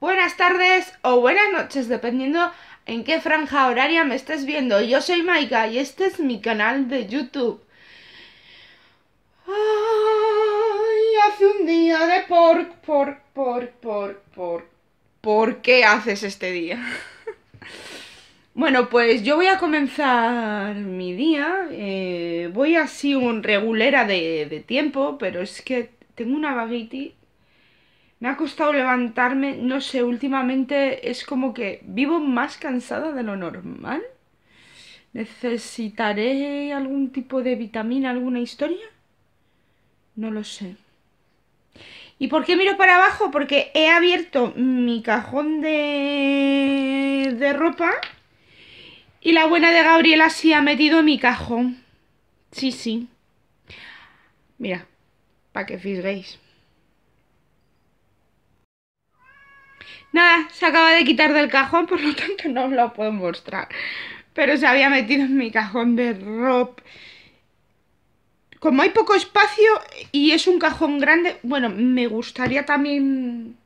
Buenas tardes o buenas noches, dependiendo en qué franja horaria me estés viendo. Yo soy Maika y este es mi canal de YouTube. Ay, hace un día de ¿Por qué haces este día? Bueno, pues yo voy a comenzar mi día. Voy así un regulera de tiempo, pero es que tengo una vaguitis. Me ha costado levantarme, no sé, últimamente es como que vivo más cansada de lo normal. ¿Necesitaré algún tipo de vitamina, alguna historia? No lo sé. ¿Y por qué miro para abajo? Porque he abierto mi cajón de ropa y la buena de Gabriela sí ha metido en mi cajón. Sí, sí. Mira, para que fijéis. Nada, se acaba de quitar del cajón, por lo tanto no os lo puedo mostrar. Pero se había metido en mi cajón de ropa. Como hay poco espacio y es un cajón grande, bueno, me gustaría también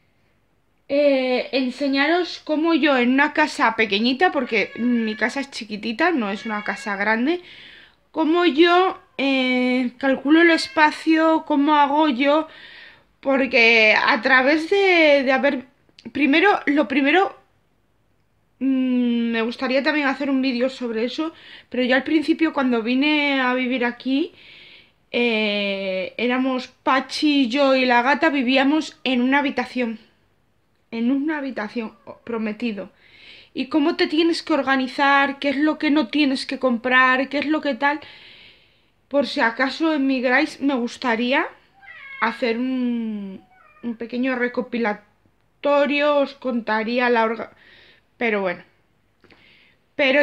enseñaros cómo yo en una casa pequeñita, porque mi casa es chiquitita, no es una casa grande, cómo yo calculo el espacio, cómo hago yo, porque a través de haber... Lo primero, me gustaría también hacer un vídeo sobre eso, pero yo al principio cuando vine a vivir aquí, éramos Pachi, yo y la gata, vivíamos en una habitación, prometido. Y cómo te tienes que organizar, qué es lo que no tienes que comprar, qué es lo que tal. Por si acaso emigráis, me gustaría hacer un pequeño recopilatorio, os contaría pero bueno. Pero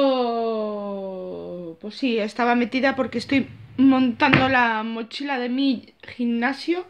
yo, pues sí, estaba metida porque estoy montando la mochila de mi gimnasio.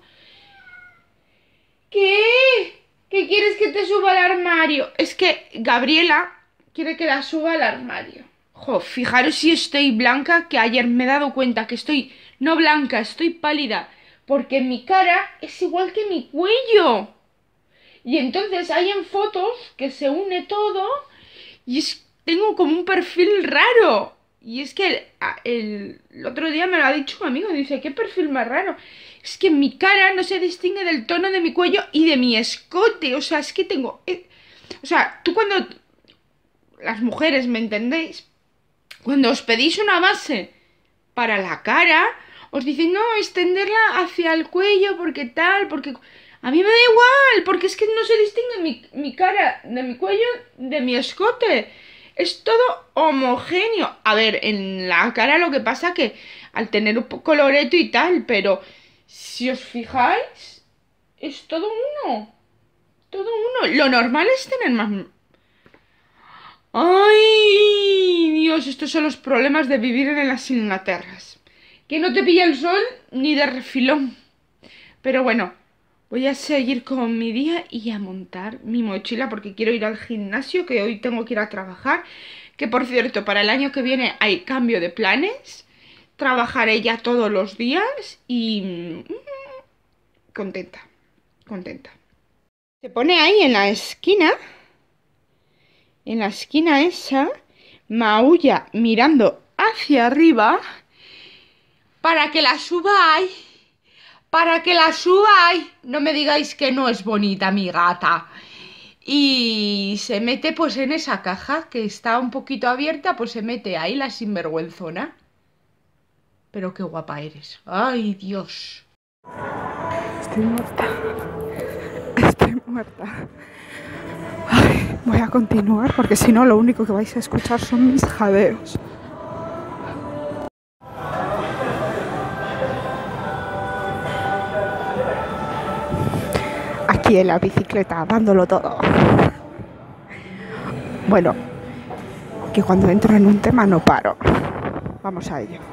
¿Qué? ¿Qué quieres que te suba al armario? Es que Gabriela quiere que la suba al armario. Jo, fijaros si estoy blanca, que ayer me he dado cuenta que estoy no blanca, estoy pálida, porque mi cara es igual que mi cuello. Y entonces hay en fotos que se une todo y tengo como un perfil raro. Y es que el otro día me lo ha dicho un amigo, dice, ¿qué perfil más raro? Es que mi cara no se distingue del tono de mi cuello y de mi escote. O sea, es que tengo... o sea, tú cuando... Las mujeres, ¿me entendéis? Cuando os pedís una base para la cara, os dicen, no, extenderla hacia el cuello, porque tal, porque... A mí me da igual, porque es que no se distingue mi cara de mi cuello de mi escote. Es todo homogéneo. A ver, en la cara lo que pasa que al tener un poco coloreto y tal, pero si os fijáis, es todo uno. Todo uno. Lo normal es tener más... ¡Ay! Dios, estos son los problemas de vivir en las Inglaterras. Que no te pilla el sol ni de refilón. Pero bueno, voy a seguir con mi día y a montar mi mochila porque quiero ir al gimnasio, que hoy tengo que ir a trabajar. Que por cierto, para el año que viene hay cambio de planes. Trabajaré ya todos los días y... contenta, contenta. Se pone ahí en la esquina esa, maulla mirando hacia arriba para que la subáis. Para que la subáis. No me digáis que no es bonita mi gata. Y se mete pues en esa caja que está un poquito abierta, pues se mete ahí la sinvergüenzona. Pero qué guapa eres. Ay, Dios. Estoy muerta. Estoy muerta. Ay, voy a continuar porque si no lo único que vais a escuchar son mis jadeos. Aquí en la bicicleta, dándolo todo. Bueno, que cuando entro en un tema no paro. Vamos a ello.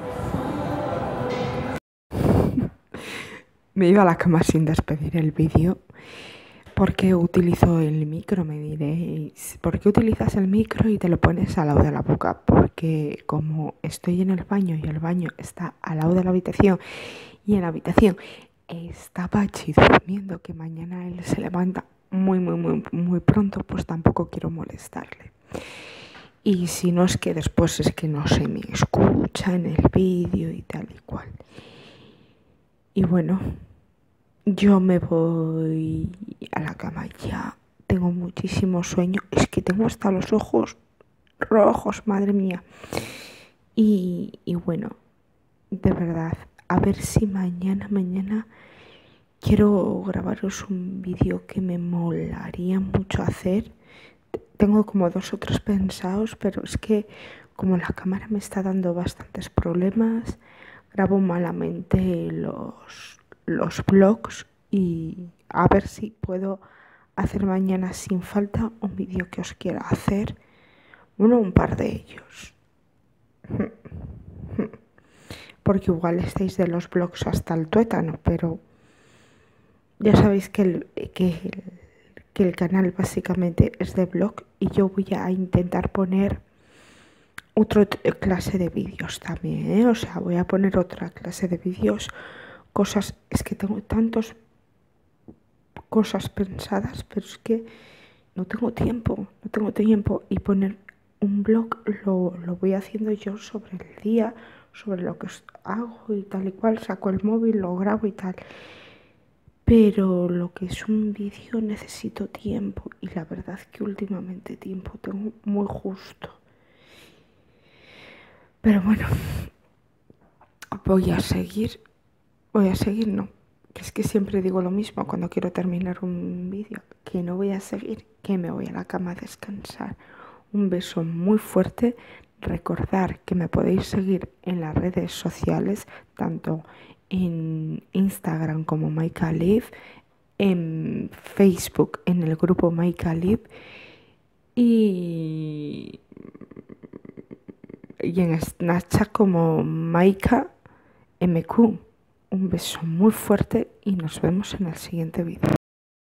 Me he ido a la cama sin despedir el vídeo. ¿Por qué utilizo el micro? Me diréis. ¿Por qué utilizas el micro y te lo pones al lado de la boca? Porque como estoy en el baño y el baño está al lado de la habitación y en la habitación está Pachi durmiendo, que mañana él se levanta muy pronto, pues tampoco quiero molestarle. Y si no, es que después es que no se me escucha en el vídeo y tal y cual. Y bueno, yo me voy a la cama ya. Tengo muchísimo sueño. Es que tengo hasta los ojos rojos, madre mía. Y bueno, de verdad, a ver si mañana quiero grabaros un vídeo que me molaría mucho hacer. Tengo como 2 o 3 pensados, pero es que como la cámara me está dando bastantes problemas, grabo malamente los vlogs y a ver si puedo hacer mañana sin falta un vídeo que os quiera hacer. Bueno, un par de ellos. Porque igual estáis de los vlogs hasta el tuétano, pero ya sabéis que el canal básicamente es de vlog y yo voy a intentar poner otra clase de vídeos también, ¿eh? O sea, voy a poner otra clase de vídeos, cosas, es que tengo tantas cosas pensadas, pero es que no tengo tiempo y poner un blog lo voy haciendo yo sobre el día, sobre lo que hago y tal y cual, saco el móvil, lo grabo y tal. Pero lo que es un vídeo necesito tiempo y la verdad es que últimamente tiempo tengo muy justo. Pero bueno, voy a seguir, no, que es que siempre digo lo mismo cuando quiero terminar un vídeo, que no voy a seguir, que me voy a la cama a descansar. Un beso muy fuerte. Recordar que me podéis seguir en las redes sociales, tanto en Instagram como Maika Live, en Facebook en el grupo Maika Live y en Snapchat como Maika MQ. Un beso muy fuerte y nos vemos en el siguiente vídeo.